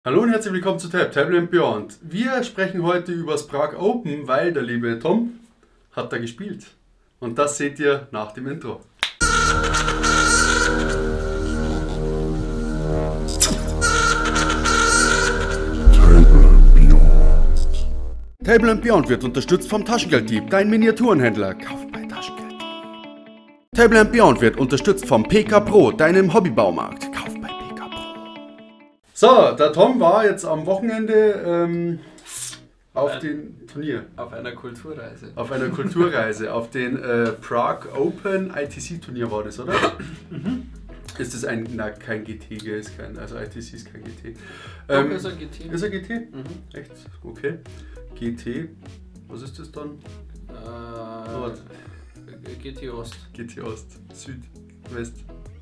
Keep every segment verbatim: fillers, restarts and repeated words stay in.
Hallo und herzlich willkommen zu Tab, Table and Beyond. Wir sprechen heute über das Prague Open, weil der liebe Tom hat da gespielt. Und das seht ihr nach dem Intro. Table and Beyond wird unterstützt vom Taschengelddieb, dein Miniaturenhändler. Kauf bei Taschengelddieb. Table and Beyond wird unterstützt vom P K Pro, deinem Hobbybaumarkt. Kauf bei P K Pro. So, der Tom war jetzt am Wochenende ähm, auf dem Turnier. Auf einer Kulturreise. Auf einer Kulturreise, auf den äh, Prague Open I T C Turnier war das, oder? Mhm. Ist das ein, na, kein G T, ist kein, also I T C ist kein G T. Ähm, Doch, ist ein G T. Ist ein G T? Mhm. Echt? Okay. G T, was ist das dann? Äh, Nord. G T Ost. G T Ost, Süd, West.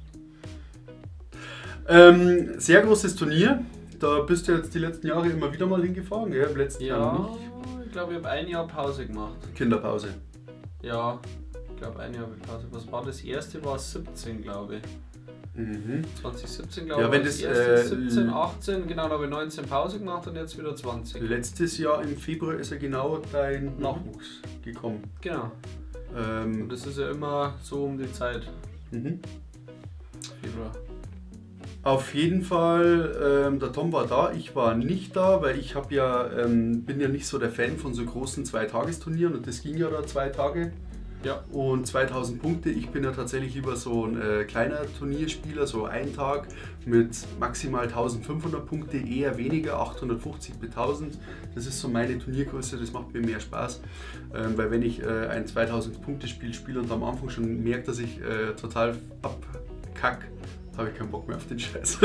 Ähm, sehr großes Turnier. Da bist du jetzt die letzten Jahre immer wieder mal hingefahren, gell? Im letzten Jahr Ja, nicht. ich glaube, ich habe ein Jahr Pause gemacht. Kinderpause. Ja, ich glaube, ein Jahr Pause. Was war das erste? War siebzehn, glaube ich. Mhm. zwanzig siebzehn, glaube Ja, ich. wenn war das, erste, äh, siebzehn, achtzehn, genau, da habe ich neunzehn Pause gemacht und jetzt wieder zwanzig. Letztes Jahr im Februar ist ja genau dein Nachwuchs gekommen. Genau. Ähm, Und das ist ja immer so um die Zeit. mhm. Februar. Auf jeden Fall, ähm, der Tom war da, ich war nicht da, weil ich hab ja, ähm, bin ja nicht so der Fan von so großen Zweitagesturnieren und das ging ja da zwei Tage. Ja. Und zweitausend Punkte, ich bin ja tatsächlich lieber so ein äh, kleiner Turnierspieler, so ein Tag mit maximal eintausendfünfhundert Punkte, eher weniger, achthundertfünfzig bis tausend. Das ist so meine Turniergröße, das macht mir mehr Spaß. Ähm, weil wenn ich äh, ein zweitausend Punkte Spiel spiele und am Anfang schon merke, dass ich äh, total abkack, habe ich keinen Bock mehr auf den Scheiß.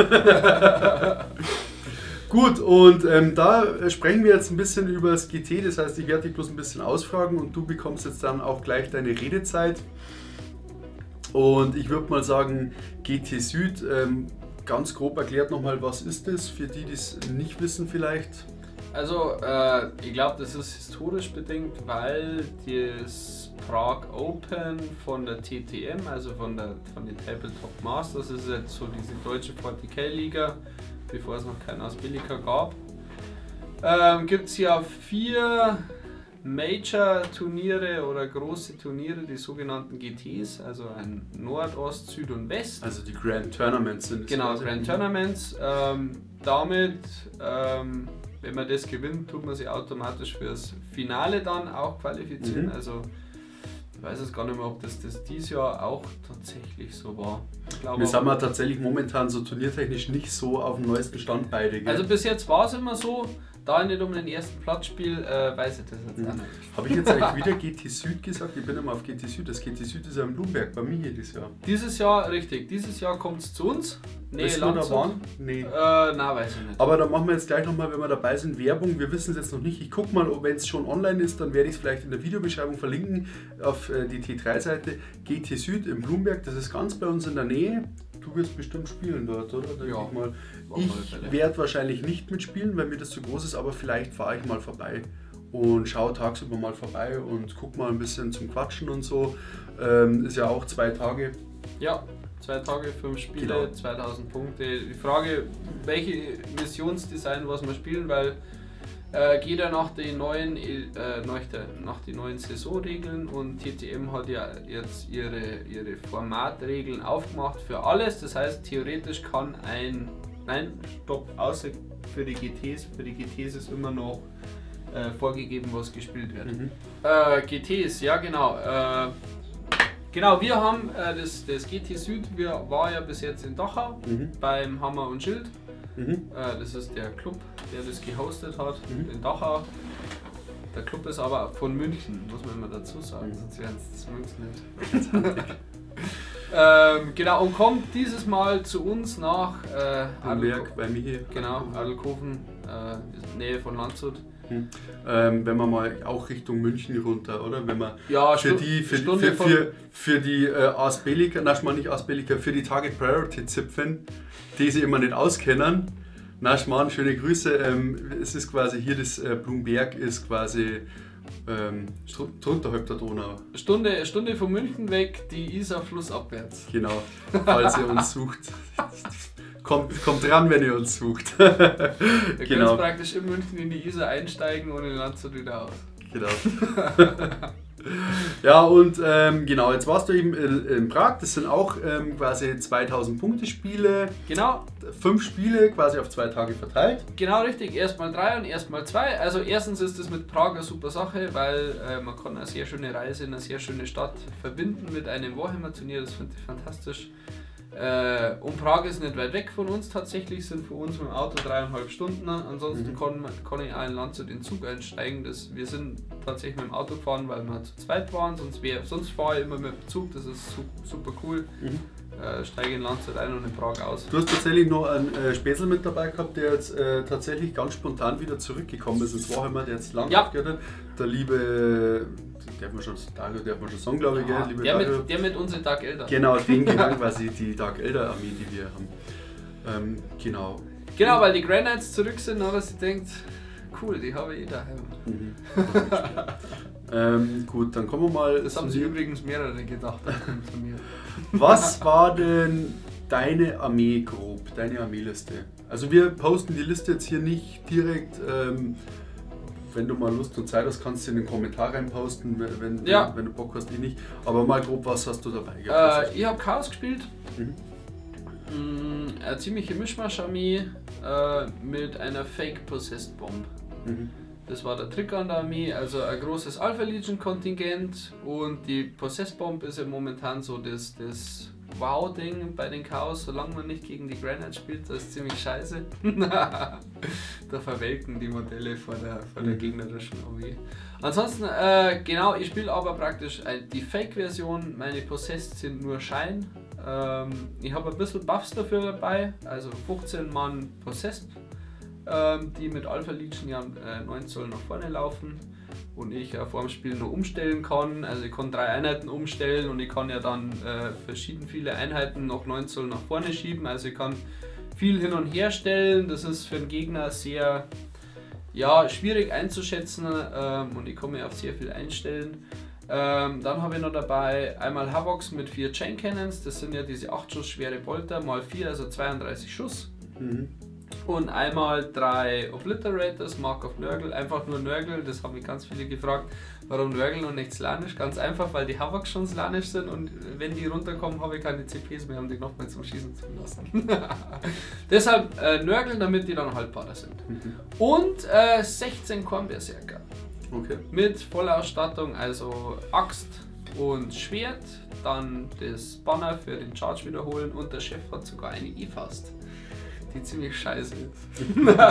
Gut, und ähm, da sprechen wir jetzt ein bisschen über das G T, das heißt, ich werde dich bloß ein bisschen ausfragen und du bekommst jetzt dann auch gleich deine Redezeit. Und ich würde mal sagen, G T Süd, ähm, ganz grob erklärt nochmal, was ist das, für die, die es nicht wissen vielleicht? Also, äh, ich glaube, das ist historisch bedingt, weil das Prague Open von der T T M, also von, der, von den Tabletop Masters, ist jetzt so diese deutsche forty K Liga, bevor es noch keinen Asbellica gab. Ähm, Gibt es ja vier Major-Turniere oder große Turniere, die sogenannten G Ts, also ein Nord, Ost, Süd und West. Also die Grand Tournaments sind es. Genau, quasi. Grand Tournaments. Ähm, damit, ähm, wenn man das gewinnt, tut man sich automatisch fürs Finale dann auch qualifizieren. Mhm. Also ich weiß jetzt gar nicht mehr, ob das, das dieses Jahr auch tatsächlich so war. Ich glaube, Wir sind wir tatsächlich momentan so turniertechnisch nicht so auf dem neuesten Stand beide. Gell? also bis jetzt war es immer so, da ich nicht um den ersten Platz spiele, äh, weiß ich das jetzt Mhm. auch nicht. Habe ich jetzt eigentlich wieder G T Süd gesagt? Ich bin immer auf G T Süd. Das G T Süd ist ja in Blumberg bei mir jedes Jahr. Dieses Jahr, richtig, dieses Jahr kommt es zu uns. Nee, Wissen wir da Landshut. waren? Nee. Äh, na, weiß ich nicht. Aber dann machen wir jetzt gleich nochmal, wenn wir dabei sind, Werbung. Wir wissen es jetzt noch nicht. Ich gucke mal, wenn es schon online ist, dann werde ich es vielleicht in der Videobeschreibung verlinken auf äh, die T drei Seite. G T Süd in Blumberg, das ist ganz bei uns in der Nähe. Du wirst bestimmt spielen dort, oder? Denke Ja, ich mal. auf alle Ich Fälle. werde wahrscheinlich nicht mitspielen, weil mir das zu groß ist, aber vielleicht fahre ich mal vorbei und schaue tagsüber mal vorbei und gucke mal ein bisschen zum Quatschen und so. Ähm, ist ja auch zwei Tage. Ja, zwei Tage, fünf Spiele, Genau. zweitausend Punkte. Die Frage, welche Missionsdesign was wir spielen, weil äh, geht ja nach den neuen, äh, nach, der, nach den neuen Saisonregeln und T T M hat ja jetzt ihre, ihre Formatregeln aufgemacht für alles. Das heißt, theoretisch kann ein, nein, stopp, außer für die G Ts, für die G Ts ist immer noch äh, vorgegeben, was gespielt wird. Mhm. Äh, G Ts, ja genau. Äh, genau, wir haben äh, das, das G T Süd, wir war ja bis jetzt in Dachau Mhm. beim Hammer und Schild. Mhm. Äh, das ist der Club, der das gehostet hat Mhm. in Dachau. Der Club ist aber von München, muss man immer dazu sagen, Mhm. sonst wären es das München nicht. ähm, genau, und kommt dieses Mal zu uns nach äh, Blumberg bei mir hier. Genau, Adelkofen, äh, Nähe von Landshut. Mhm. Ähm, wenn wir mal auch Richtung München runter, oder? Wenn wir Ja, für Stu- die, für, Stunde für, für, für die äh, Asbellica, na mal nicht Asbellica, für die Target Priority Zipfen, die sie immer nicht auskennen. Na Schmarrn, schöne Grüße. Ähm, es ist quasi hier das äh, Blumberg ist quasi ähm, drunter halb der Donau. Stunde, Stunde von München weg, die Isar flussabwärts. Genau, falls ihr uns sucht. kommt, kommt ran, wenn ihr uns sucht. Ihr Genau. könnt praktisch in München in die Isar einsteigen und in Landshut wieder aus. Genau. Ja, und ähm, genau, jetzt warst du eben in, in Prag. Das sind auch ähm, quasi zweitausend Punkte Spiele. Genau, Fünf Spiele quasi auf zwei Tage verteilt. genau richtig. Erstmal drei und erstmal zwei. Also erstens ist es mit Prag eine super Sache, weil äh, man kann eine sehr schöne Reise in eine sehr schöne Stadt verbinden mit einem Warhammer-Turnier. Das finde ich fantastisch. Äh, und Prag ist nicht weit weg von uns tatsächlich, sind für uns mit dem Auto dreieinhalb Stunden. Ansonsten Mhm. kann, kann ich auch in Landshut den Zug einsteigen. Das, wir sind tatsächlich mit dem Auto gefahren, weil wir zu zweit waren. Sonst, wär, sonst fahre ich immer mit dem Zug, das ist su super cool. Mhm. Äh, steige in Landshut ein und in Prag aus. Du hast tatsächlich noch einen äh, Spätzl mit dabei gehabt, der jetzt äh, tatsächlich ganz spontan wieder zurückgekommen ist ins Warhammer, der jetzt lange Ja. aufgehört hat. Der liebe, darf man schon, Dario darf man schon sagen, glaube ich, Ja, gell? Liebe der, Dario. mit, der mit unseren Dark Elder. Genau, den gehören quasi die Dark Elder Armee, die wir haben. Ähm, genau. Genau, weil die Grey Knights zurück sind, aber sie denkt, cool, die habe ich eh daheim. Mhm. ähm, gut, dann kommen wir mal. Das haben zu sie dir. übrigens mehrere gedacht von mir. Was war denn deine Armee grob, deine Armeeliste? Also wir posten die Liste jetzt hier nicht direkt. Ähm, wenn du mal Lust und Zeit hast, kannst du in den Kommentar reinposten, wenn, wenn, Ja. wenn du Bock hast, ich nicht. Aber mal grob, was hast du dabei gehabt? Äh, ich habe Chaos gespielt. Mhm. Mm, eine ziemliche Mischmasch-Armee äh, mit einer Fake Possessed Bomb. Mhm. Das war der Trick an der Armee, also ein großes Alpha Legion Kontingent und die Possessed Bomb ist ja momentan so das, das Wow-Ding bei den Chaos, solange man nicht gegen die Granite spielt, das ist ziemlich scheiße. Da verwelken die Modelle vor der, vor der gegnerischen Armee. Ansonsten, äh, genau, ich spiele aber praktisch ein, die Fake-Version, meine Possessed sind nur Schein. Ähm, ich habe ein bisschen Buffs dafür dabei, also fünfzehn Mann Possessed, ähm, die mit Alpha Legion ja äh, neun Zoll nach vorne laufen und ich äh, vor dem Spiel nur umstellen kann. Also ich kann drei Einheiten umstellen und ich kann ja dann äh, verschieden viele Einheiten noch neun Zoll nach vorne schieben. Also ich kann viel hin und her stellen. Das ist für den Gegner sehr ja, schwierig einzuschätzen ähm, und ich kann mir auf sehr viel einstellen. Ähm, dann habe ich noch dabei einmal Havocs mit vier Chain Cannons. Das sind ja diese acht Schuss schwere Bolter mal vier, also zweiunddreißig Schuss. Mhm. Und einmal drei Obliterators, Mark of Nurgle, einfach nur Nurgle, das haben mich ganz viele gefragt, warum Nurgle und nicht Slanisch? Ganz einfach, weil die Havocs schon Slanisch sind und wenn die runterkommen, habe ich keine C Ps mehr, um die nochmal zum Schießen zu lassen. Deshalb äh, Nurgle, damit die dann haltbarer sind. Mhm. Und äh, sechzehn Kornberserker Okay. mit voller Ausstattung, also Axt und Schwert, dann das Banner für den Charge wiederholen und der Chef hat sogar eine E-Faust, die ziemlich scheiße ist.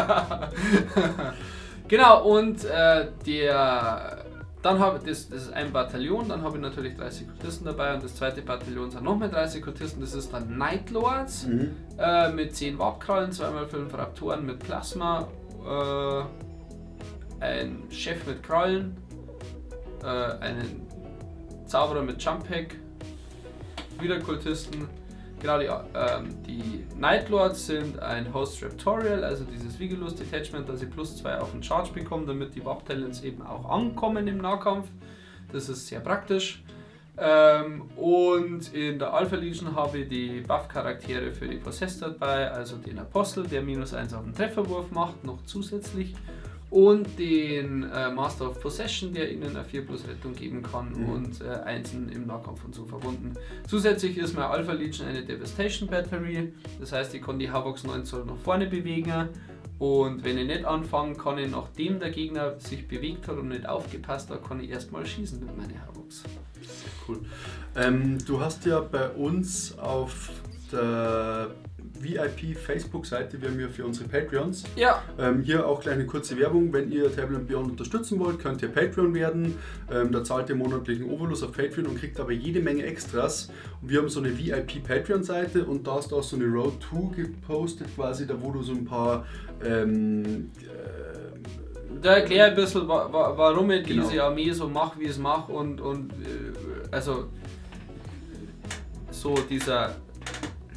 Genau, und äh, der, dann habe ich, das, das ist ein Bataillon, dann habe ich natürlich drei Sekultisten dabei und das zweite Bataillon sind nochmal drei Sekultisten, das ist dann Night Lords Mhm. äh, mit zehn Warpkrallen, zwei mal fünf Raptoren mit Plasma, äh, ein Chef mit Krallen, äh, einen Zauberer mit Jump Pack, wieder Kultisten. Genau, die, ähm, die Night Lords sind ein Host Raptorial, also dieses Vigilus Detachment, dass ich plus zwei auf den Charge bekomme, damit die Warp Talents eben auch ankommen im Nahkampf. Das ist sehr praktisch. Ähm, und in der Alpha Legion habe ich die Buff-Charaktere für die Possessed dabei, also den Apostel, der minus eins auf den Trefferwurf macht, noch zusätzlich. Und den äh, Master of Possession, der ihnen eine vier plus Rettung geben kann Mhm. und äh, Einsen im Nahkampf und so verbunden. Zusätzlich ist meine Alpha Legion eine Devastation Battery, das heißt, ich kann die Havocs neun Zoll nach vorne bewegen und wenn ich nicht anfange, kann ich, nachdem der Gegner sich bewegt hat und nicht aufgepasst hat, kann ich erstmal schießen mit meinen Havocs. Sehr cool. Ähm, du hast ja bei uns auf der V I P Facebook-Seite, wir haben ja für unsere Patreons. Ja, Ähm, hier auch gleich eine kurze Werbung, wenn ihr Table and Beyond unterstützen wollt, könnt ihr Patreon werden. Ähm, da zahlt ihr monatlichen Obolus auf Patreon und kriegt aber jede Menge Extras. Und wir haben so eine V I P Patreon-Seite und da hast du auch so eine Road to gepostet, quasi, da wo du so ein paar ähm, äh, da erkläre ich ein bisschen, wa wa warum ich Genau. diese Armee so mache, wie ich es mache und, und äh, also so dieser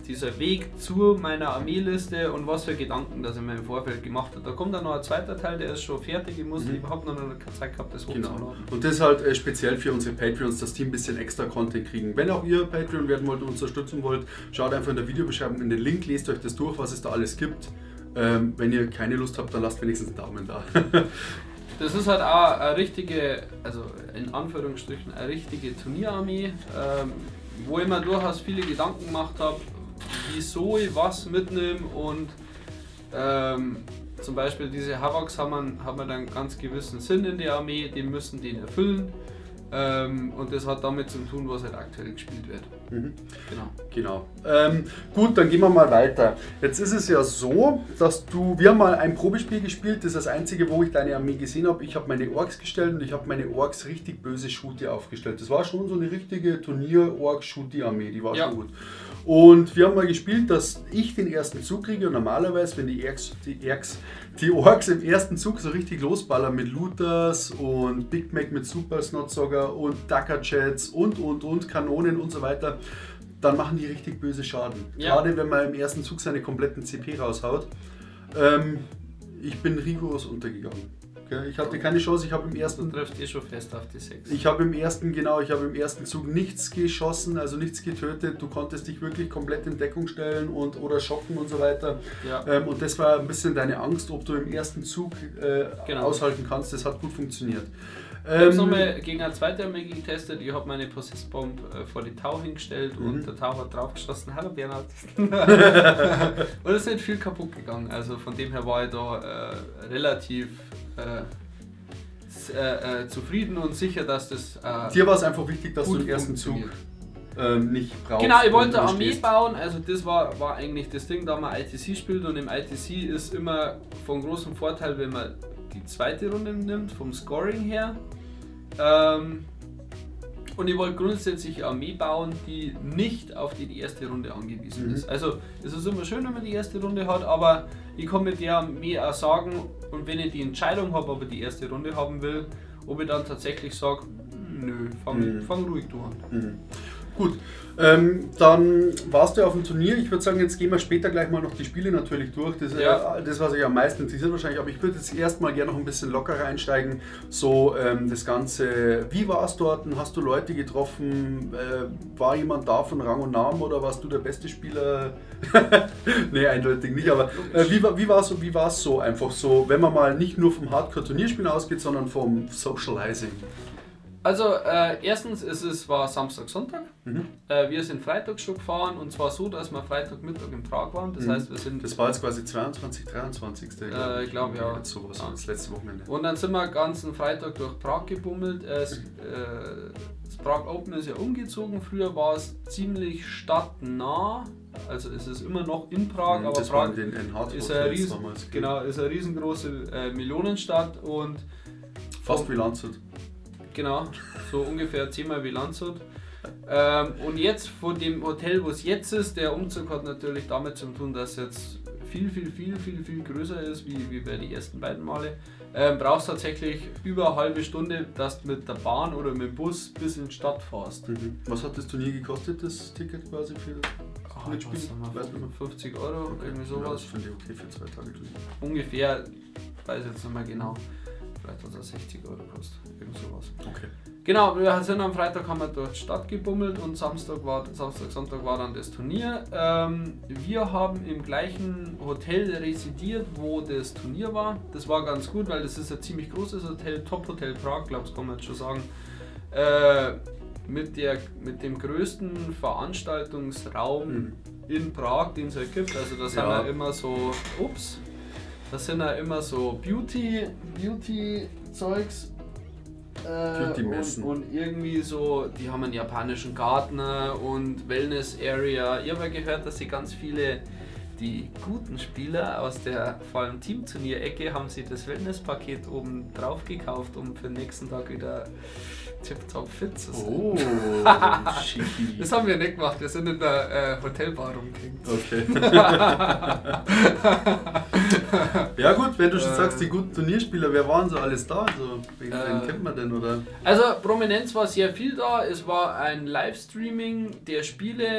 dieser Weg zu meiner Armeeliste und was für Gedanken, dass ich mir im Vorfeld gemacht habe. Da kommt dann noch ein zweiter Teil, der ist schon fertig, ich muss mhm. überhaupt noch keine Zeit gehabt, das hochzuladen. Genau. Und das halt äh, speziell für unsere Patreons, dass die ein bisschen extra Content kriegen. Wenn auch ihr Patreon werden wollt und unterstützen wollt, schaut einfach in der Videobeschreibung in den Link, lest euch das durch, was es da alles gibt. Ähm, wenn ihr keine Lust habt, dann lasst wenigstens einen Daumen da. Das ist halt auch eine richtige, also in Anführungsstrichen, eine richtige Turnierarmee, ähm, wo ich mir durchaus viele Gedanken gemacht habe, wieso ich was mitnehme und ähm, zum Beispiel diese Havocs haben, haben dann einen ganz gewissen Sinn in der Armee, die müssen den erfüllen. Ähm, und das hat damit zu tun, was halt aktuell gespielt wird. Mhm. Genau. Genau. Ähm, gut, dann gehen wir mal weiter. Jetzt ist es ja so, dass du, wir haben mal ein Probespiel gespielt, das ist das einzige, wo ich deine Armee gesehen habe. Ich habe meine Orks gestellt und ich habe meine Orks richtig böse Shooty aufgestellt. Das war schon so eine richtige Turnier-Ork-Shooty-Armee, die war ja. schon gut. Und wir haben mal gespielt, dass ich den ersten Zug kriege und normalerweise, wenn die Orks, die Orks, die Orks im ersten Zug so richtig losballern mit Looters und Big Mac mit Super Snotsogger und Ducker Jets und und und Kanonen und so weiter, dann machen die richtig böse Schaden. Ja. Gerade wenn man im ersten Zug seine kompletten C P raushaut. Ähm, ich bin rigoros untergegangen. Okay, ich hatte keine Chance, ich habe im ersten... Du triffst eh schon fest auf die sechs. Ich habe im ersten, genau, ich habe im ersten Zug nichts geschossen, also nichts getötet. Du konntest dich wirklich komplett in Deckung stellen und oder schocken und so weiter. Ja. Ähm, und das war ein bisschen deine Angst, ob du im ersten Zug äh, genau. aushalten kannst. Das hat gut funktioniert. Ich habe es nochmal gegen eine zweite Armee getestet. Ich habe meine Possess-Bomb äh, vor die Tau hingestellt mhm. und der Tau hat drauf geschossen. Hallo Bernhard. Und es ist nicht viel kaputt gegangen. Also von dem her war ich da äh, relativ äh, äh, äh, zufrieden und sicher, dass das. Äh, Dir war es einfach wichtig, dass du den ersten Zug ähm, nicht brauchst. Genau, ich wollte eine Armee bauen. Also das war, war eigentlich das Ding, da man I T C spielt und im I T C ist immer von großem Vorteil, wenn man die zweite Runde nimmt, vom Scoring her. Ähm, und ich wollte grundsätzlich eine Armee bauen, die nicht auf die erste Runde angewiesen mhm. ist. Also es ist immer schön, wenn man die erste Runde hat, aber ich kann mit der Armee auch sagen, und wenn ich die Entscheidung habe, ob ich die erste Runde haben will, ob ich dann tatsächlich sage, nö, fang, mhm. fang ruhig du an. Mhm. Gut, ähm, dann warst du auf dem Turnier. Ich würde sagen, jetzt gehen wir später gleich mal noch die Spiele natürlich durch. Das ist ja. äh, das, was euch am meisten interessiert wahrscheinlich. Aber ich würde jetzt erstmal gerne noch ein bisschen lockerer einsteigen. So ähm, das Ganze, wie war es dort? Hast du Leute getroffen? Äh, war jemand da von Rang und Namen oder warst du der beste Spieler? Nee, eindeutig nicht. Aber äh, wie, wie war es wie war's so einfach so, wenn man mal nicht nur vom Hardcore-Turnierspielen ausgeht, sondern vom Socializing? Also äh, erstens ist es war Samstag, Sonntag. Mhm. Äh, wir sind Freitag schon gefahren und zwar so, dass wir Freitagmittag in Prag waren. Das mhm. heißt, wir sind. Das war jetzt quasi zweiundzwanzig, dreiundzwanzig. Äh, ich glaube ja. Jetzt sowas, ja. Das letzte Wochenende. Und dann sind wir ganzen Freitag durch Prag gebummelt. Es, äh, das Prag Open ist ja umgezogen. Früher war es ziemlich stadtnah. Also es ist immer noch in Prag, mhm, aber das Prag den ist, eine riesen, genau, ist eine riesengroße äh, Millionenstadt und fast wie Landshut. Genau, so ungefähr zehnmal wie Landshut. Ähm, und jetzt von dem Hotel, wo es jetzt ist, der Umzug hat natürlich damit zu tun, dass es jetzt viel, viel, viel, viel, viel größer ist, wie, wie bei den ersten beiden Male. Ähm, brauchst tatsächlich über eine halbe Stunde, dass du mit der Bahn oder mit dem Bus bis in die Stadt fährst. Mhm. Was hat das Turnier gekostet, das Ticket quasi für das Mitspiel? fünfzig Euro, okay. irgendwie sowas. Ja, das finde ich okay für zwei Tage Turnier. Ungefähr, weiß jetzt nicht mehr genau. Vielleicht hat es sechzig Euro gekostet, irgend sowas. Okay. Genau, wir sind am Freitag haben wir durch die Stadt gebummelt und Samstag, war, Samstag Sonntag war dann das Turnier. Ähm, wir haben im gleichen Hotel residiert, wo das Turnier war. Das war ganz gut, weil das ist ein ziemlich großes Hotel, Top-Hotel Prag, glaube ich, kann man jetzt schon sagen. Äh, mit, der, mit dem größten Veranstaltungsraum mhm. in Prag, den es halt gibt. Also da sind ja immer so, ups, das sind ja immer so Beauty, Beauty-Zeugs. Äh, und, und irgendwie so, die haben einen japanischen Gartner und Wellness-Area. Ich habe ja gehört, dass sie ganz viele, die guten Spieler aus der vor allem Teamturnier-Ecke, haben sie das Wellness-Paket oben drauf gekauft, um für den nächsten Tag wieder tipptopp fit zu sein. Oh, schicki. Das haben wir nicht gemacht, wir sind in der äh, Hotelbar rumgehängt. Okay. Ja gut, wenn du schon äh, sagst, die guten Turnierspieler, wer waren so alles da? Also, wen äh, kennt man denn, oder? Also Prominenz war sehr viel da, es war ein Livestreaming der Spiele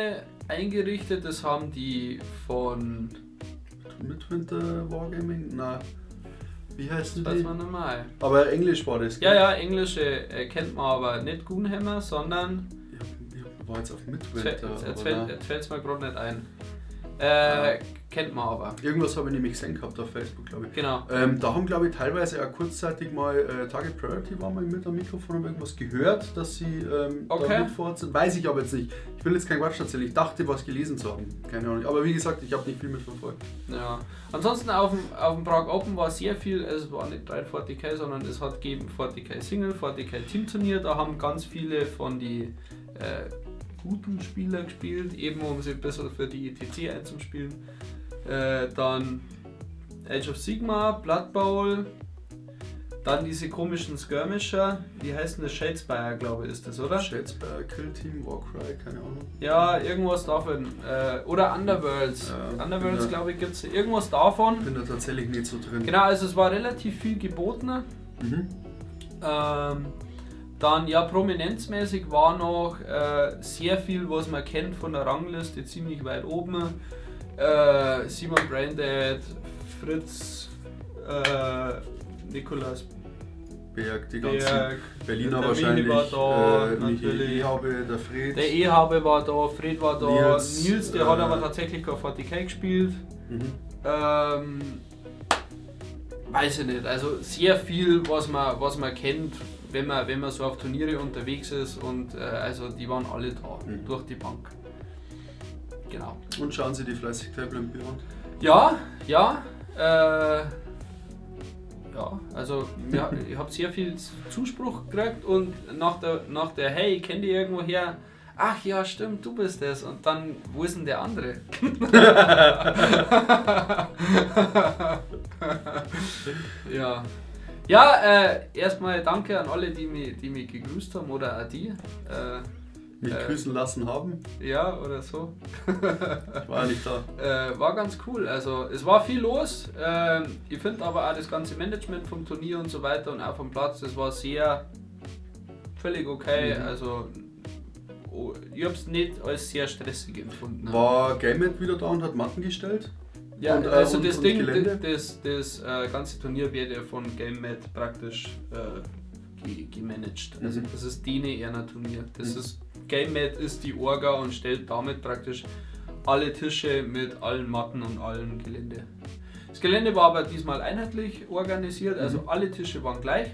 eingerichtet, das haben die von Midwinter Wargaming? Na, wie heißt das die? weiß man normal. Aber Englisch war das, Ja, ja, englische äh, kennt man aber nicht Goonhammer, sondern Ich, hab, ich war jetzt auf jetzt Midwinter. fällt es mir gerade nicht ein. Äh, Ja. Kennt man aber. Irgendwas habe ich nämlich gesehen gehabt auf Facebook, glaube ich. Genau. Ähm, da haben, glaube ich, teilweise auch kurzzeitig mal äh, Target Priority war mal mit am Mikrofon, haben irgendwas gehört, dass sie ähm, Okay. da mitfahrt sind. Weiß ich aber jetzt nicht. Ich will jetzt kein Quatsch erzählen. Ich dachte, was gelesen zu haben. Keine Ahnung. Aber wie gesagt, ich habe nicht viel mitverfolgt. Ja. Ansonsten auf dem, auf dem Prague Open war sehr viel, also es war nicht rein vierzig K, sondern es hat gegeben vierzig K Single, vierzig K Team Turnier. Da haben ganz viele von die äh, guten Spieler gespielt, eben um sich besser für die E T C einzuspielen. Äh, dann Age of Sigmar, Blood Bowl, dann diese komischen Skirmisher, wie heißen das? Shadespire, glaube ich, ist das, oder? Shadespire, Kill Team, Warcry, keine Ahnung. Ja, irgendwas davon. Äh, oder Underworlds. Ja, Underworlds, ja. glaube ich, gibt es irgendwas davon. Ich bin da tatsächlich nicht so drin. Genau, also es war relativ viel geboten. Mhm. Ähm, dann, ja, prominenzmäßig war noch äh, sehr viel, was man kennt von der Rangliste, ziemlich weit oben. Äh, Simon Branded, Fritz, äh, Nikolaus Berg, die ganzen Berg, Berliner der wahrscheinlich. Michi war da, äh, Michi natürlich. Ehabe, der Fred. Der Ehabe war da, Fred war da, Nils, Nils, der äh, hat aber tatsächlich kein vierzig K gespielt. Mhm. Ähm, weiß ich nicht, also sehr viel, was man, was man kennt, wenn man, wenn man so auf Turniere unterwegs ist und äh, also die waren alle da, Mhm. durch die Bank. Genau. Und schauen Sie die fleißig Tablet Beyond. Ja, ja, äh, ja, also ja, ich habe sehr viel Zuspruch gekriegt und nach der, nach der hey, ich kenne die irgendwo her, ach ja, stimmt, du bist es. Und dann, wo ist denn der andere? ja. Ja, äh, erstmal danke an alle, die mich, die mich gegrüßt haben oder auch die. Äh, Mich Äh. grüßen lassen haben. ja, oder so. Ich war nicht da. Äh, war ganz cool. Also es war viel los. Ähm, ich finde aber auch das ganze Management vom Turnier und so weiter und auch vom Platz, das war sehr völlig okay. Mhm. Also oh, ich habe es nicht als sehr stressig empfunden. War GameMed wieder da und hat Matten gestellt? ja, und, äh, also und- das und Ding, Gelände? das, das äh, ganze Turnier wird ja von GameMed praktisch äh, ge gemanagt. Also Mhm. das ist dene Erna Turnier. Das Mhm. ist GameMed ist die Orga und stellt damit praktisch alle Tische mit allen Matten und allem Gelände. Das Gelände war aber diesmal einheitlich organisiert, also Mhm. alle Tische waren gleich.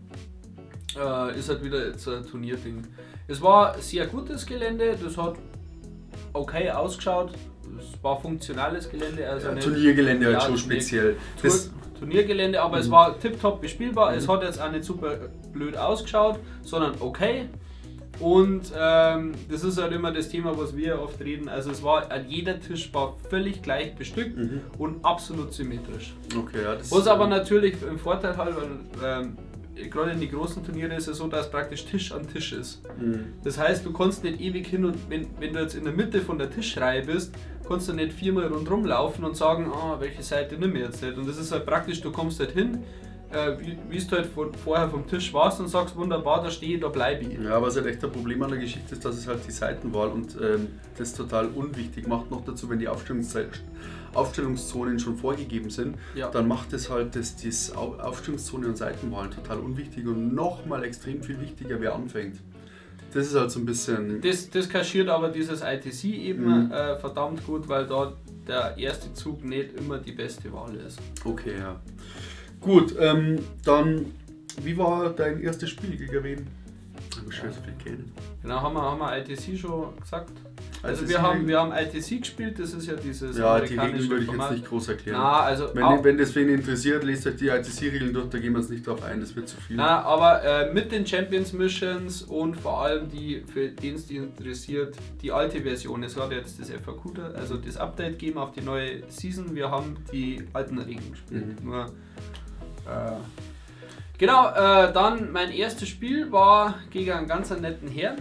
Äh, ist halt wieder jetzt ein Turnierding. Es war sehr gutes Gelände, das hat okay ausgeschaut. Es war funktionales Gelände, also Ja, nicht- Turniergelände Ja, halt schon Turnier- speziell. Tour Das, Turniergelände, aber es Mhm. war tipptopp bespielbar. Es Mhm. hat jetzt auch nicht super blöd ausgeschaut, sondern okay. Und ähm, das ist halt immer das Thema, was wir oft reden. Also es war, jeder Tisch war völlig gleich bestückt mhm. und absolut symmetrisch. Okay, ja, das Was aber natürlich im Vorteil hat, weil ähm, gerade in die großen Turniere ist es so, dass praktisch Tisch an Tisch ist. Mhm. Das heißt, du kannst nicht ewig hin und wenn, wenn du jetzt in der Mitte von der Tischreihe bist, kannst du nicht viermal rundherum laufen und sagen, ah, welche Seite nimm ich jetzt nicht. Und das ist halt praktisch, du kommst halt hin, äh, wie, wie du halt von, vorher vom Tisch warst und sagst, wunderbar, da stehe ich, da bleibe ich. Ja, was halt echt ein Problem an der Geschichte ist, dass es halt die Seitenwahl und ähm, das total unwichtig macht. Noch dazu, wenn die Aufstellungszei- Aufstellungszonen schon vorgegeben sind, Ja. dann macht es halt das, das Au- Aufstellungszone und Seitenwahlen total unwichtig und nochmal extrem viel wichtiger, wer anfängt. Das ist halt so ein bisschen. Das, das kaschiert aber dieses I T C eben Mhm. äh, verdammt gut, weil da der erste Zug nicht immer die beste Wahl ist. Okay, ja. Gut, ähm, dann, wie war dein erstes Spiel gegen wen? Ich muss schön so viel kennen. Genau, haben wir, haben wir I T C schon gesagt. Also I T C wir haben, wir haben I T C gespielt, das ist ja dieses Ja, die amerikanische Regeln würde ich Format. jetzt nicht groß erklären. Na, also Wenn, au- wenn das wen interessiert, lest euch die I T C-Regeln durch, da gehen wir jetzt nicht drauf ein, das wird zu viel. Na, aber äh, mit den Champions Missions und vor allem die, für den es die interessiert, die alte Version. Es hat jetzt das F A Q, da, also das Update gegeben auf die neue Season. Wir haben die alten Regeln gespielt. Mhm. Nur, äh, genau, äh, dann mein erstes Spiel war gegen einen ganz netten Herrn.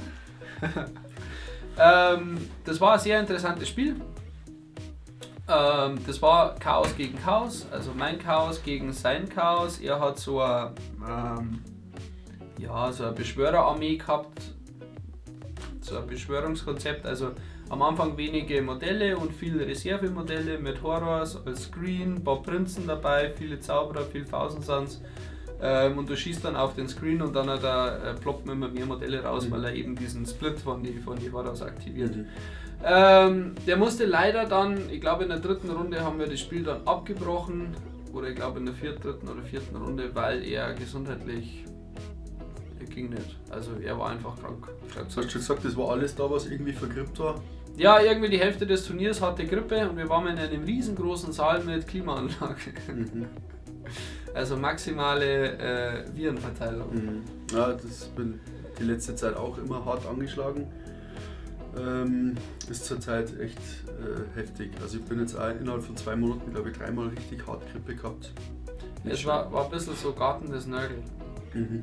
ähm, das war ein sehr interessantes Spiel. Ähm, das war Chaos gegen Chaos, also mein Chaos gegen sein Chaos. Er hat so eine, ähm, ja, so eine Beschwörerarmee gehabt, so ein Beschwörungskonzept. Also Am Anfang wenige Modelle und viele Reservemodelle mit Horrors als Screen, ein paar Prinzen dabei, viele Zauberer, viel Thousand Suns. Ähm, und du schießt dann auf den Screen und dann da, äh, ploppen immer mehr Modelle raus, mhm. weil er eben diesen Split von die, von die Horrors aktiviert. Mhm. Ähm, der musste leider dann, ich glaube in der dritten Runde haben wir das Spiel dann abgebrochen, oder ich glaube in der vierten, dritten oder vierten Runde, weil er gesundheitlich ging nicht. Also er war einfach krank. Hast du schon gesagt, das war alles da, was irgendwie vergrippt war? Ja, irgendwie die Hälfte des Turniers hatte Grippe und wir waren in einem riesengroßen Saal mit Klimaanlage. Mhm. Also maximale äh, Virenverteilung. Mhm. Ja, das bin die letzte Zeit auch immer hart angeschlagen. Ähm, ist zurzeit echt äh, heftig. Also ich bin jetzt auch innerhalb von zwei Monaten, glaube ich, dreimal richtig hart Grippe gehabt. Nicht es war, war ein bisschen so Garten des Nörgel. Mhm.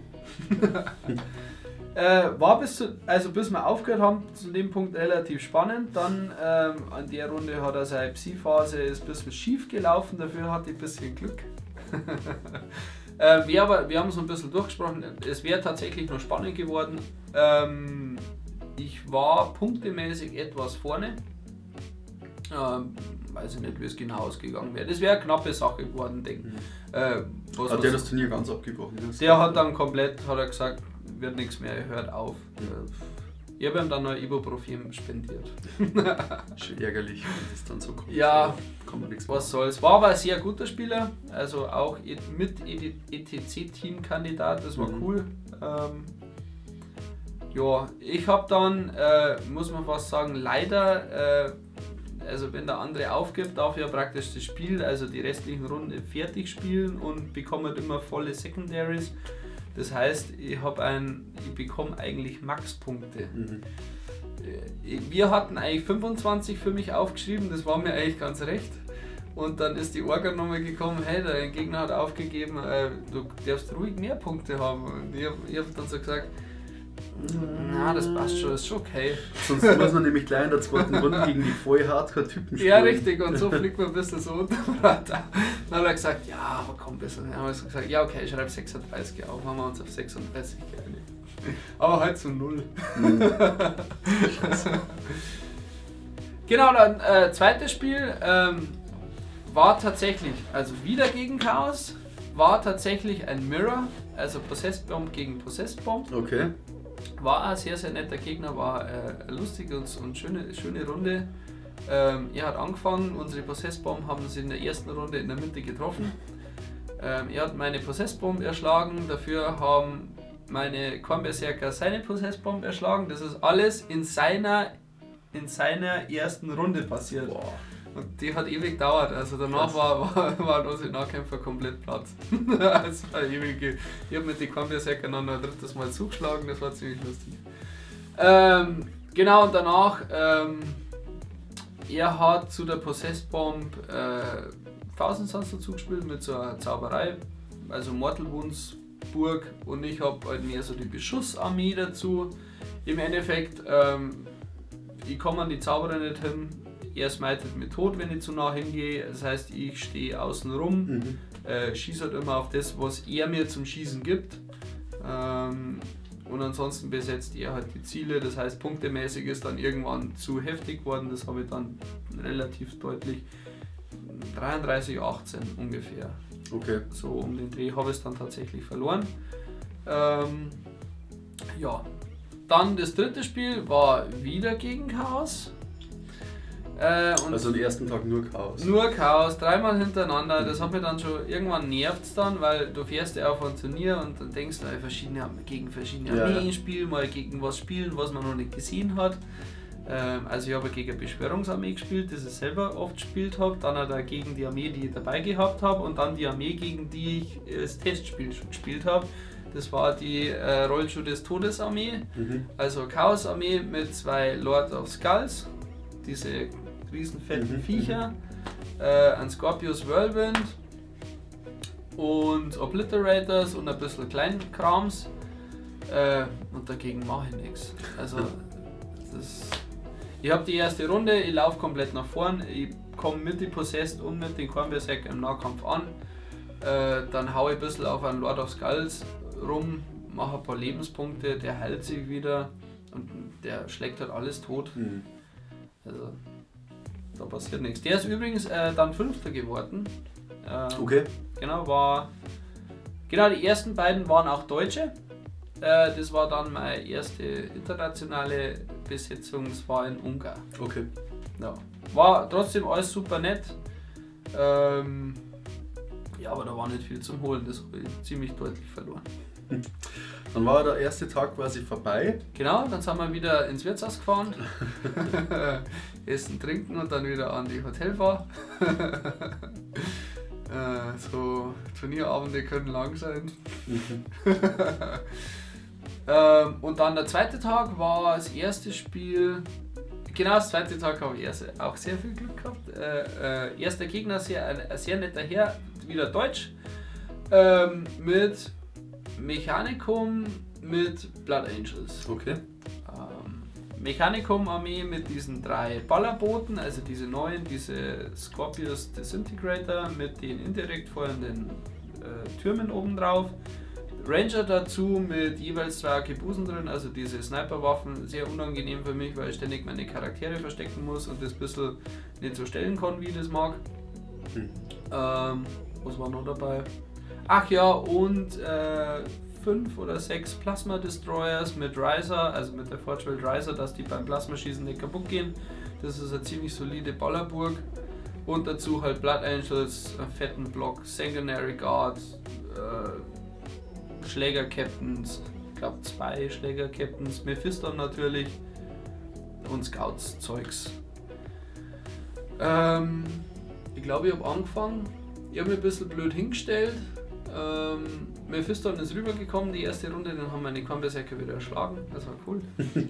äh, war bis zu, also bis wir aufgehört haben, zu dem Punkt relativ spannend. Dann ähm, an der Runde hat er seine Psi-Phase ist ein bisschen schief gelaufen, dafür hatte ich ein bisschen Glück. äh, wir, aber, wir haben so ein bisschen durchgesprochen, es wäre tatsächlich noch spannend geworden. Ähm, ich war punktemäßig etwas vorne. Ähm, weiß ich nicht, wie es genau ausgegangen wäre. Das wäre eine knappe Sache geworden, denke ich. Mhm. Äh, was, hat der das Turnier ganz abgebrochen? Der hat dann komplett, hat er gesagt, wird nichts mehr, er hört auf. Mhm. Ich habe ihm dann noch Ibuprofen spendiert. Schon ärgerlich, wenn das dann so kommt. Ja, kann man nichts was soll's. War aber ein sehr guter Spieler, also auch mit E T C-Team-Kandidat, das war mhm. cool. Ähm, ja, ich habe dann, äh, muss man fast sagen, leider, äh, also wenn der andere aufgibt, darf er praktisch das Spiel, also die restlichen Runden fertig spielen und bekommt immer volle Secondaries. Das heißt, ich, ein, ich bekomme eigentlich Max-Punkte. Mhm. Wir hatten eigentlich fünfundzwanzig für mich aufgeschrieben, das war mir eigentlich ganz recht. Und dann ist die Orga nochmal gekommen, hey, der Gegner hat aufgegeben, äh, du darfst ruhig mehr Punkte haben. Und ich habe hab dann so gesagt, na, das passt schon, das ist schon okay. Sonst muss man nämlich gleich in der zweiten Runde gegen die voll Hardcore-Typen spielen. Ja, richtig, und so fliegt man ein bisschen so unter dem Radar. Dann hat er gesagt, ja, aber komm, besser. Dann haben wir so gesagt, ja, okay, ich schreibe sechsunddreißig auf, haben wir uns auf sechsunddreißig geeinigt. Aber halt zu null. Mhm. Genau, dann äh, zweites Spiel ähm, war tatsächlich, also wieder gegen Chaos, war tatsächlich ein Mirror, also Possessed Bomb gegen Possessed Bomb. Okay. War ein sehr, sehr netter Gegner, war äh, lustig und, und schöne, schöne Runde. Ähm, er hat angefangen, unsere Possessed Bomb haben sie in der ersten Runde in der Mitte getroffen. Ähm, er hat meine Possessed Bomb erschlagen, dafür haben meine Korn Berserker seine Possessed Bomb erschlagen. Das ist alles in seiner, in seiner ersten Runde passiert. Boah. Und die hat ewig gedauert, also danach war, war, waren unsere Nahkämpfer komplett platt. Das war ewig. Ich habe mit den Korn Berserker noch ein drittes Mal zugeschlagen, das war ziemlich lustig. Ähm, genau, und danach, ähm, er hat zu der Possessed Bomb äh, Thousand Suns dazu gespielt mit so einer Zauberei, also Mortal Wounds Burg, und ich habe halt mehr so die Beschussarmee dazu. Im Endeffekt, ähm, ich komme an die Zauberer nicht hin. Er smitet mir tot, wenn ich zu nah hingehe. Das heißt, ich stehe außen rum, mhm. äh, schieße halt immer auf das, was er mir zum Schießen gibt. Ähm, und ansonsten besetzt er halt die Ziele. Das heißt, punktemäßig ist dann irgendwann zu heftig geworden. Das habe ich dann relativ deutlich. dreiunddreißig achtzehn ungefähr. Okay. So um den Dreh habe ich es dann tatsächlich verloren. Ähm, ja. Dann das dritte Spiel war wieder gegen Chaos. Äh, und also am ersten Tag nur Chaos. Nur Chaos, dreimal hintereinander. Das hat mir dann schon, irgendwann nervt es dann, weil du fährst ja auf ein Turnier und dann denkst du, verschiedene, gegen verschiedene ja. Armeen spielen, mal gegen was spielen, was man noch nicht gesehen hat. Ähm, also ich habe gegen eine Beschwörungsarmee gespielt, das ich selber oft gespielt habe, dann hat er gegen die Armee, die ich dabei gehabt habe, und dann die Armee, gegen die ich das Testspiel schon gespielt habe. Das war die äh, Rollschuh des Todes Armee, mhm. also Chaos Armee mit zwei Lord of Skulls, diese riesenfetten mhm. Viecher, äh, ein Scorpius Whirlwind und Obliterators und ein bisschen Kleinkrams, äh, und dagegen mache ich nichts. Also das, ich habe die erste Runde, ich laufe komplett nach vorn, ich komme mit die Possessed und mit den Korn Berserker im Nahkampf an, äh, dann haue ich ein bisschen auf einen Lord of Skulls rum, mache ein paar Lebenspunkte, der heilt sich wieder und der schlägt halt alles tot. Mhm. Also da passiert nichts. Der ist übrigens äh, dann Fünfter geworden. Ähm, Okay. Genau, war. Genau, die ersten beiden waren auch Deutsche. Äh, das war dann meine erste internationale Besetzung, das war in Ungarn. Okay. Ja. War trotzdem alles super nett. Ähm, ja, aber da war nicht viel zum Holen, das habe ich ziemlich deutlich verloren. Dann war der erste Tag quasi vorbei. Genau, dann sind wir wieder ins Wirtshaus gefahren, essen, trinken und dann wieder an die Hotelbar. äh, so Turnierabende können lang sein. ähm, und dann der zweite Tag war das erste Spiel. Genau, das zweite Tag habe ich erst, auch sehr viel Glück gehabt. Äh, äh, erster Gegner, sehr, ein, ein sehr netter Herr, wieder Deutsch, ähm, mit Mechanicum, mit Blood Angels. Okay. Ähm, Mechanicum-Armee mit diesen drei Ballerbooten, also diese neuen, diese Scorpius Disintegrator mit den indirekt feuernden äh, Türmen oben drauf. Ranger dazu mit jeweils zwei Arkebusen drin, also diese Sniperwaffen, sehr unangenehm für mich, weil ich ständig meine Charaktere verstecken muss und das ein bisschen nicht so stellen kann, wie ich das mag. Hm. Ähm, was war noch dabei? Ach ja, und äh, fünf oder sechs Plasma Destroyers mit Riser, also mit der Forge-Welt Riser, dass die beim Plasmaschießen nicht kaputt gehen. Das ist eine ziemlich solide Ballerburg. Und dazu halt Blood Angels, einen fetten Block, Sanguinary Guard, äh, Schläger-Captains, ich glaube zwei Schläger-Captains, Mephiston natürlich und Scouts-Zeugs. Ähm, ich glaube, ich habe angefangen, ich habe mich ein bisschen blöd hingestellt. Ähm, Mephiston ist rübergekommen, die erste Runde, dann haben meine Kornberserker wieder erschlagen, das war cool.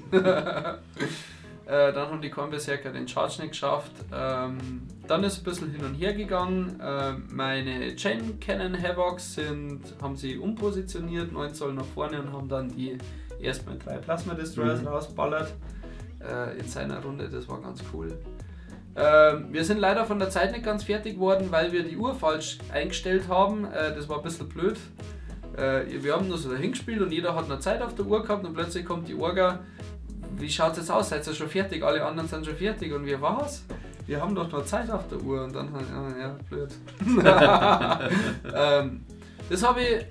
Äh, dann haben die Kornberserker den Charge nicht geschafft. Ähm, dann ist ein bisschen hin und her gegangen. Äh, meine Chain Cannon Havocs sind, haben sie umpositioniert, neun Zoll nach vorne und haben dann die erstmal drei Plasma Destroyers mhm. rausballert äh, in seiner Runde. Das war ganz cool. Ähm, wir sind leider von der Zeit nicht ganz fertig geworden, weil wir die Uhr falsch eingestellt haben. Äh, das war ein bisschen blöd. Äh, wir haben nur so dahin gespielt und jeder hat noch Zeit auf der Uhr gehabt und plötzlich kommt die Orga. Wie schaut es jetzt aus? Seid ihr schon fertig? Alle anderen sind schon fertig und wir was? Wir haben doch noch Zeit auf der Uhr und dann, ja, ja blöd. ähm, das habe ich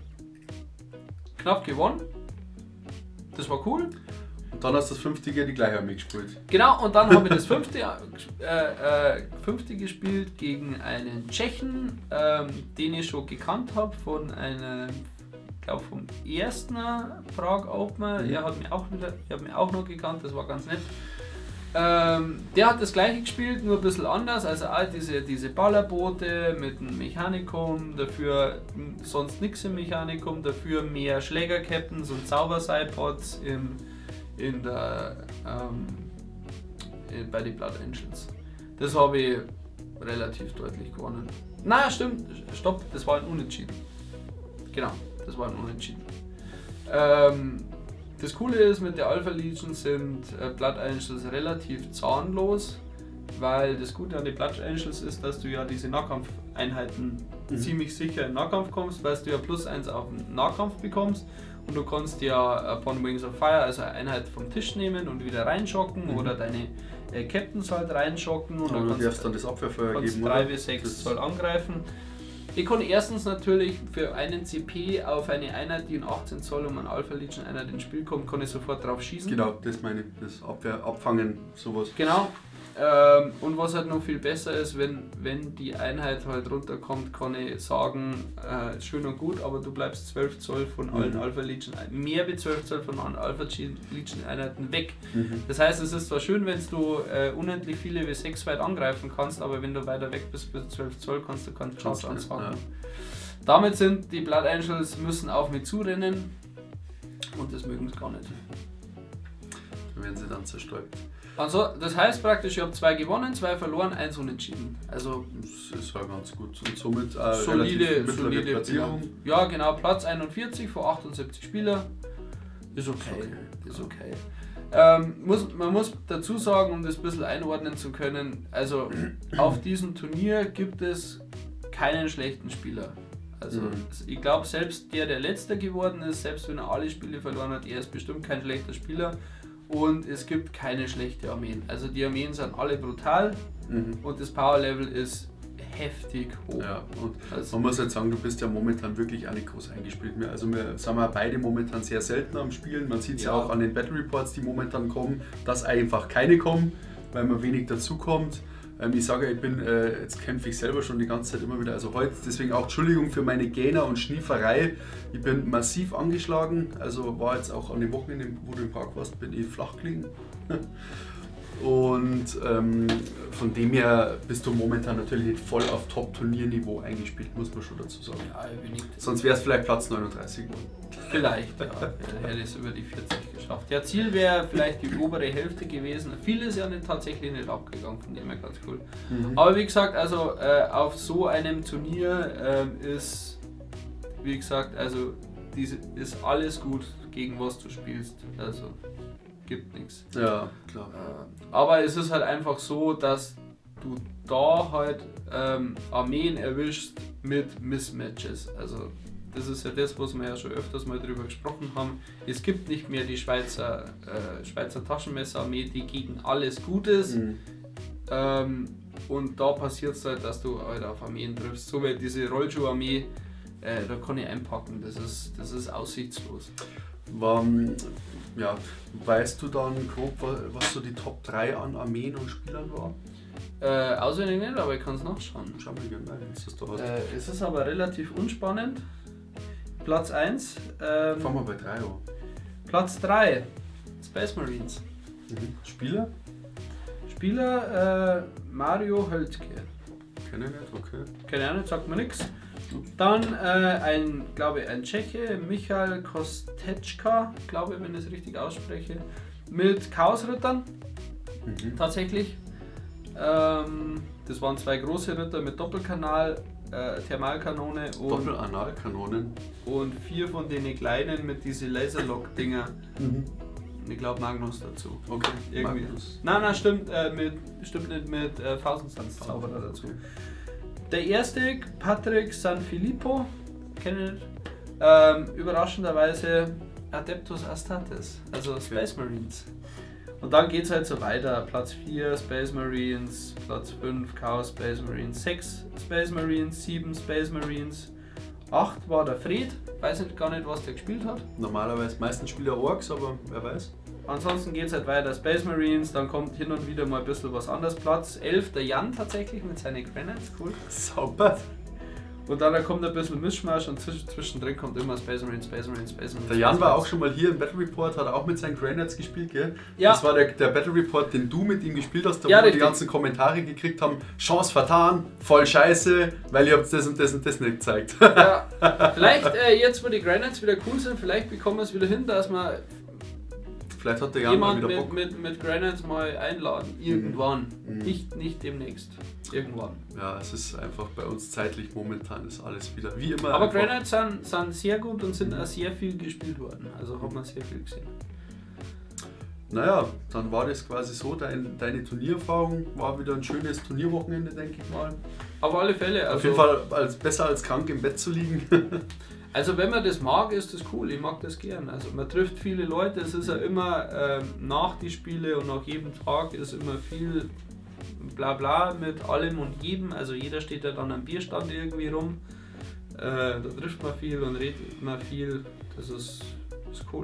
knapp gewonnen. Das war cool. Und dann hast du das fünfte die gleiche Armee gespielt. Genau, und dann habe ich das fünfte, äh, äh, fünfte gespielt gegen einen Tschechen, ähm, den ich schon gekannt habe von einem, ich glaube vom ersten Prague Open. Mhm. Er hat mich auch wieder, ich habe mich auch noch gekannt, das war ganz nett. Ähm, der hat das gleiche gespielt, nur ein bisschen anders, also all diese, diese Ballerboote mit einem Mechanikum, dafür sonst nichts im Mechanikum, dafür mehr Schläger-Captains und Zauber-Sidepods im in der ähm, in, bei den Blood Angels. Das habe ich relativ deutlich gewonnen. Na, stimmt, stopp, das war ein Unentschieden. Genau, das war ein Unentschieden. Ähm, das Coole ist, mit der Alpha Legion sind äh, Blood Angels relativ zahnlos, weil das Gute an den Blood Angels ist, dass du ja diese Nahkampfeinheiten mhm. ziemlich sicher in Nahkampf kommst, weil du ja plus eins auf den Nahkampf bekommst. Und du kannst ja Upon Wings of Fire, also eine Einheit vom Tisch nehmen und wieder reinschocken mhm. oder deine äh, Captains halt reinschocken. Und dann du kannst darfst dann das Abwehrfeuer geben, drei bis sechs Zoll angreifen. Ich kann erstens natürlich für einen C P auf eine Einheit, die in achtzehn Zoll um einen Alpha Legion Einheit ins Spiel kommt, kann ich sofort drauf schießen. Genau, das meine ich, das Abwehr, Abfangen, sowas. Genau. Ähm, und was halt noch viel besser ist, wenn, wenn die Einheit halt runterkommt, kann ich sagen, äh, schön und gut, aber du bleibst zwölf Zoll von allen mhm. Alpha Legion, mehr wie zwölf Zoll von allen Alpha Legion Einheiten weg. Mhm. Das heißt, es ist zwar schön, wenn du äh, unendlich viele W sechs weit angreifen kannst, aber wenn du weiter weg bist bis zwölf Zoll, kannst du keinen Charge anfangen. Ja. Damit sind die Blood Angels müssen auf mich zurennen und das mögen sie gar nicht. Dann werden sie dann zerstäubt. Also, das heißt praktisch, ich habe zwei gewonnen, zwei verloren, eins unentschieden. Also, das ist halt ganz gut. Und somit äh, solide, solide Platzierung. Ja, genau, Platz einundvierzig von achtundsiebzig Spieler. Ist okay. okay. Ist okay. Ähm, muss, man muss dazu sagen, um das ein bisschen einordnen zu können, also auf diesem Turnier gibt es keinen schlechten Spieler. Also, mhm. ich glaube, selbst der, der Letzter geworden ist, selbst wenn er alle Spiele verloren hat, er ist bestimmt kein schlechter Spieler. und es gibt keine schlechten Armeen. Also die Armeen sind alle brutal Mhm. und das Power-Level ist heftig hoch. Ja, und Also, man muss halt sagen, du bist ja momentan wirklich auch nicht groß eingespielt mehr. Also wir sind wir beide momentan sehr selten am Spielen. Man sieht es ja. Ja. auch an den Battle Reports, die momentan kommen, dass einfach keine kommen, weil man wenig dazukommt. Ähm, ich sage, ich bin, äh, jetzt kämpfe ich selber schon die ganze Zeit immer wieder, also heute, deswegen auch Entschuldigung für meine Gähner und Schnieferei. Ich bin massiv angeschlagen, also war jetzt auch an dem Wochenende, wo du im Park warst, bin ich flach gelegen. Und ähm, von dem her bist du momentan natürlich nicht voll auf Top-Turnierniveau eingespielt, muss man schon dazu sagen. ja, ich bin nicht. Sonst wäre es vielleicht Platz neununddreißig geworden. Vielleicht, ja. Er hätte es über die vierzig geschafft. Ja, Ziel wäre vielleicht die obere Hälfte gewesen. Viel ist ja nicht, tatsächlich nicht abgegangen, von dem her ganz cool. Mhm. Aber wie gesagt, also äh, auf so einem Turnier äh, ist, wie gesagt, also diese, ist alles gut, gegen was du spielst. Also gibt nichts. Ja, klar. Äh, aber es ist halt einfach so, dass du da halt ähm, Armeen erwischst mit Mismatches. Also das ist ja das, was wir ja schon öfters mal drüber gesprochen haben. Es gibt nicht mehr die Schweizer, äh, Schweizer Taschenmesserarmee, die gegen alles gut ist. Mhm. Ähm, und da passiert es halt, dass du halt auf Armeen triffst. So wie diese Rollschuh-Armee, äh, da kann ich einpacken. Das ist, das ist aussichtslos. War, ja, weißt du dann grob, was so die Top drei an Armeen und Spielern war? Äh, auswendig nicht, aber ich kann es nachschauen. Schau mal gerne, wenn es das da hast. Äh, es ist aber relativ unspannend. Platz eins. Ähm, Fangen wir bei drei an. Platz drei. Space Marines. Mhm. Spieler? Spieler äh, Mario Höltke. Kenne ich nicht, okay. Keine Ahnung, sagt mir nichts. Dann äh, ein, glaube ich, ein Tscheche, Michal Kosteczka, glaube ich, wenn ich es richtig ausspreche, mit Chaosrittern Mhm. tatsächlich. Ähm, das waren zwei große Ritter mit Doppelkanal, äh, Thermalkanone und, Doppelanalkanonen. und vier von den kleinen mit diesen Laserlock-Dinger. Mhm. Ich glaube Magnus dazu. Okay, Irgendwie. Magnus. Nein, nein, stimmt, äh, mit, stimmt nicht mit äh, Tausendstanz-Zauberer dazu. Okay. Der erste, Patrick Sanfilippo, kenne ich, ähm, überraschenderweise Adeptus Astartes, also Okay. Space Marines. Und dann geht es halt so weiter. Platz vier Space Marines, Platz fünf Chaos Space Marines, sechs Space Marines, sieben Space Marines, acht war der Fred, weiß nicht, gar nicht, was der gespielt hat. Normalerweise meistens Spieler Orks, aber wer weiß. Ansonsten geht es halt weiter Space Marines, dann kommt hin und wieder mal ein bisschen was anderes. Platz elf der Jan tatsächlich mit seinen Granites, cool. Sauber. Und dann kommt ein bisschen Mischmasch und zwisch- zwischendrin kommt immer Space Marines, Space Marines, Space Marines. Der Jan Space war auch Marines. schon mal hier im Battle Report, hat auch mit seinen Granites gespielt, gell? Ja. Das war der, der Battle Report, den du mit ihm gespielt hast, da Ja, wo wir die richtig. ganzen Kommentare gekriegt haben. Chance vertan, voll scheiße, weil ihr habt das und das und das nicht gezeigt. Ja, vielleicht äh, jetzt, wo die Granites wieder cool sind, vielleicht bekommen wir es wieder hin, dass wir Vielleicht hat der Jan mal jemanden wieder mit, Bock. mit, mit Granites mal einladen. Irgendwann. Mhm. Nicht, nicht demnächst. Irgendwann. Ja, es ist einfach bei uns zeitlich momentan ist alles wieder wie immer. Aber einfach. Granites sind, sind sehr gut und sind auch sehr viel gespielt worden. Also hat man sehr viel gesehen. Naja, dann war das quasi so, dein, deine Turniererfahrung war wieder ein schönes Turnierwochenende, denke ich mal. Auf alle Fälle. Also, Auf jeden Fall als, besser als krank im Bett zu liegen. Also wenn man das mag, ist das cool. Ich mag das gern. Also man trifft viele Leute. Es ist ja immer ähm, nach die Spiele und nach jedem Tag ist immer viel Blabla mit allem und jedem. Also jeder steht ja dann am Bierstand irgendwie rum. Äh, da trifft man viel und redet immer viel. Das ist, ist cool.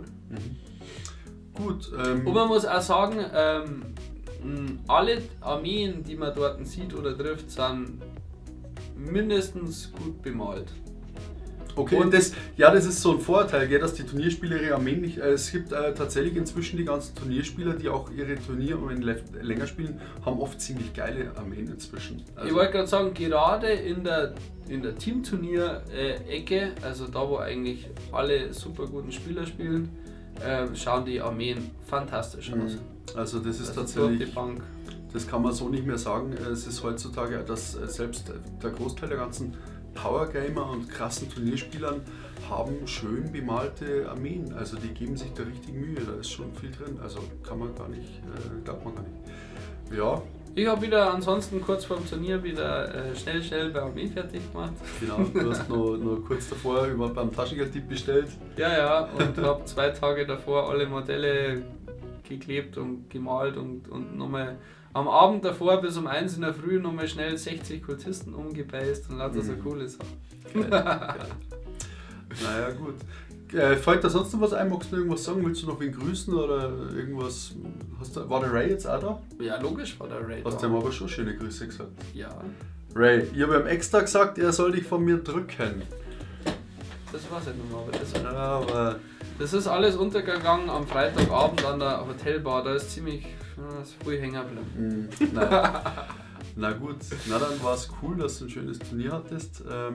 Gut. Ähm, Und man muss auch sagen, ähm, mh, alle Armeen, die man dort sieht oder trifft, sind mindestens gut bemalt. Okay, und das, ja, das ist so ein Vorteil, gell, dass die Turnierspieler ihre Armeen nicht. Äh, es gibt äh, tatsächlich inzwischen die ganzen Turnierspieler, die auch ihre Turnierarmeen länger spielen, haben oft ziemlich geile Armeen inzwischen. Also, Ich wollte gerade sagen, gerade in der, in der Teamturnier-Ecke, also da wo eigentlich alle super guten Spieler spielen, äh, schauen die Armeen fantastisch aus. Mhm. Also das ist Also tatsächlich, durch die Bank. das kann man so nicht mehr sagen. Es ist heutzutage, dass äh, selbst der Großteil der ganzen Powergamer und krassen Turnierspielern haben schön bemalte Armeen. Also die geben sich da richtig Mühe, da ist schon viel drin. Also kann man gar nicht, äh, glaubt man gar nicht. Ja, Ich habe wieder ansonsten kurz vor dem Turnier wieder äh, schnell, schnell bei Armee fertig gemacht. genau. Du hast nur, nur kurz davor über, beim Taschengeldtipp bestellt. Ja, ja, und habe zwei Tage davor alle Modelle geklebt und gemalt und, und nochmal am Abend davor bis um eins in der Früh nochmal schnell sechzig Kultisten umgebeißt und lauter so Mhm. coole Sachen. Geil, geil. Naja, gut. Äh, fällt da sonst noch was ein? Magst du irgendwas sagen? Willst du noch wen grüßen oder irgendwas? Hast du, war der Ray jetzt auch da? Ja, logisch war der Ray Hast da. du ihm aber schon schöne Grüße gesagt. Ja, Ray, ich habe ihm extra gesagt, er soll dich von mir drücken. das war's ja nun mal. Aber das, Ja, aber das ist alles untergegangen am Freitagabend an der Hotelbar. Da ist ziemlich ja, ist früh hängen geblieben. mh, na, na gut, na dann war es cool, dass du ein schönes Turnier hattest. Ähm,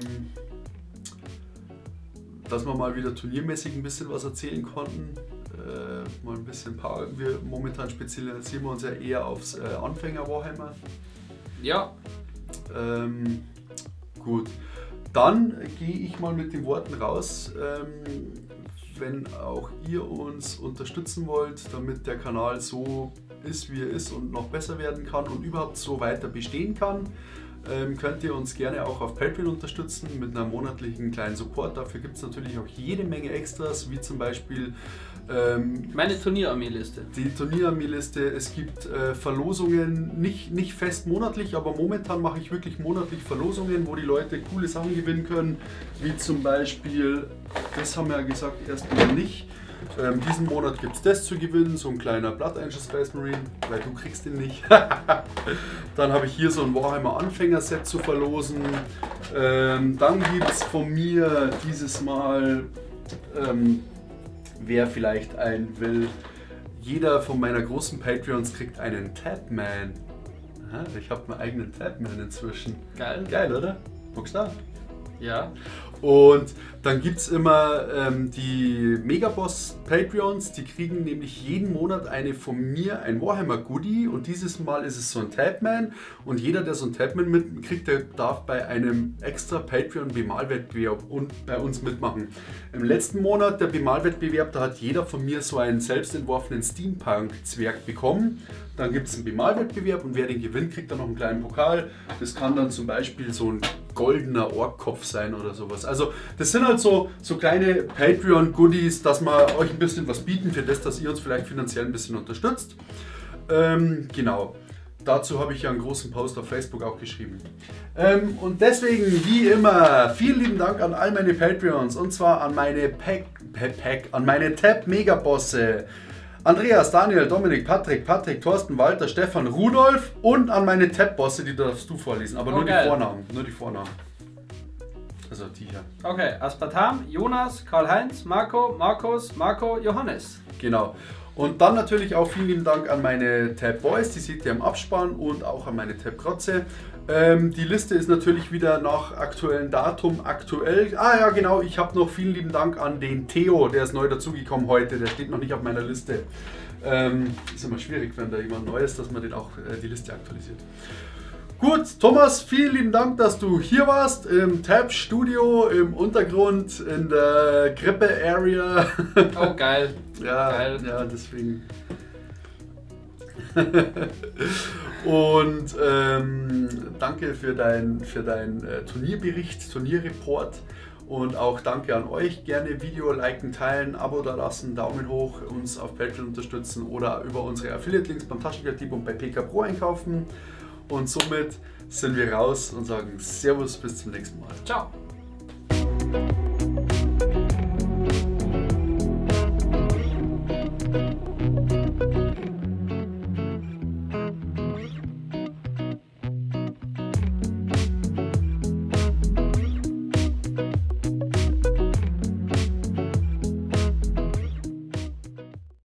dass wir mal wieder turniermäßig ein bisschen was erzählen konnten. Äh, mal ein bisschen Power. Wir momentan spezialisieren wir uns ja eher aufs äh, Anfänger Warhammer. Ja, Ähm, gut, dann gehe ich mal mit den Worten raus. Ähm, wenn auch ihr uns unterstützen wollt, damit der Kanal so ist, wie er ist und noch besser werden kann und überhaupt so weiter bestehen kann, ähm, könnt ihr uns gerne auch auf Patreon unterstützen mit einer monatlichen kleinen Support. Dafür gibt es natürlich auch jede Menge Extras, wie zum Beispiel ähm, meine Turnierarmee-Liste. die Turnierarmee-Liste. Es gibt äh, Verlosungen, nicht, nicht fest monatlich, aber momentan mache ich wirklich monatlich Verlosungen, wo die Leute coole Sachen gewinnen können, wie zum Beispiel, das haben wir ja gesagt, erstmal nicht. Ähm, diesen Monat gibt es das zu gewinnen, so ein kleiner Blood Angel Space Marine, weil du kriegst den nicht. Dann habe ich hier so ein Warhammer Anfänger-Set zu verlosen. Ähm, dann gibt es von mir dieses Mal, ähm, wer vielleicht einen will, jeder von meiner großen Patreons kriegt einen Tabman. Aha, ich habe meinen eigenen Tabman inzwischen. Geil. Geil, oder? Guckst du da? Ja. Und dann gibt es immer ähm, die Megaboss Patreons, die kriegen nämlich jeden Monat eine von mir ein Warhammer Goodie und dieses Mal ist es so ein Tabman und jeder, der so ein Tabman mitkriegt, der darf bei einem extra Patreon Bemalwettbewerb und bei uns mitmachen. Im letzten Monat der Bemalwettbewerb, da hat jeder von mir so einen selbst entworfenen Steampunk-Zwerg bekommen. Dann gibt es einen Bemalwettbewerb und wer den gewinnt, kriegt dann noch einen kleinen Pokal. Das kann dann zum Beispiel so ein goldener Orkkopf sein oder sowas. Also das sind halt so, so kleine Patreon-Goodies, dass wir euch ein bisschen was bieten für das, dass ihr uns vielleicht finanziell ein bisschen unterstützt. Ähm, genau. Dazu habe ich ja einen großen Post auf Facebook auch geschrieben. Ähm, und deswegen, wie immer, vielen lieben Dank an all meine Patreons und zwar an meine Pack, Pack, Pack an meine Tab-Megabosse. Andreas, Daniel, Dominik, Patrick, Patrick, Thorsten, Walter, Stefan, Rudolf und an meine Tab-Bosse, die darfst du vorlesen, aber Oh, nur geil. die Vornamen, nur die Vornamen. Also die hier. Okay, Aspartam, Jonas, Karl-Heinz, Marco, Markus, Marco, Johannes. Genau. Und dann natürlich auch vielen lieben Dank an meine Tab Boys, die seht ihr im Abspann und auch an meine Tab Krotze. Ähm, die Liste ist natürlich wieder nach aktuellem Datum aktuell. Ah ja genau, ich habe noch vielen lieben Dank an den Theo, der ist neu dazugekommen heute, der steht noch nicht auf meiner Liste. Ähm, ist immer schwierig, wenn da jemand neu ist, dass man den auch äh, die Liste aktualisiert. Gut, Thomas, vielen lieben Dank, dass du hier warst im Tab Studio im Untergrund in der Grippe Area. Oh, geil. Ja, Geil. ja, deswegen. Und ähm, danke für deinen für dein, äh, Turnierbericht, Turnierreport. Und auch danke an euch. Gerne Video liken, teilen, Abo da lassen, Daumen hoch, uns auf Patreon unterstützen oder über unsere Affiliate-Links beim Taschengelddieb und bei P K Pro einkaufen. Und somit sind wir raus und sagen Servus, bis zum nächsten Mal. Ciao.